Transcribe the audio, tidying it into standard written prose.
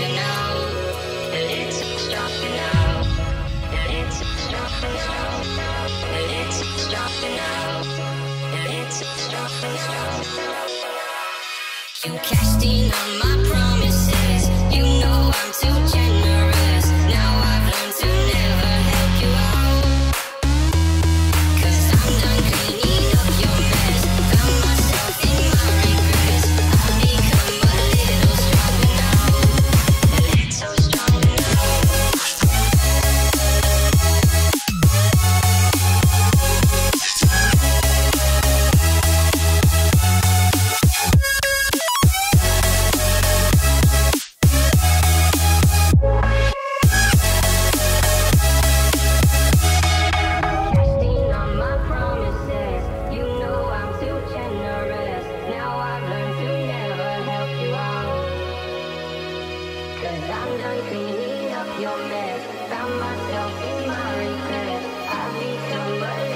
stronger now. A little stronger now. A little stronger now. A little stronger now. A little stronger now. You cashed in on my promises. You know I'm too generous. Now I've learned to never help you out. 'Cause I'm done cleaning up your mess. Found myself in my regrets. I've become a little stronger now. A little stronger now. I'm done cleaning up your mess. Found myself in my regrets. I've become a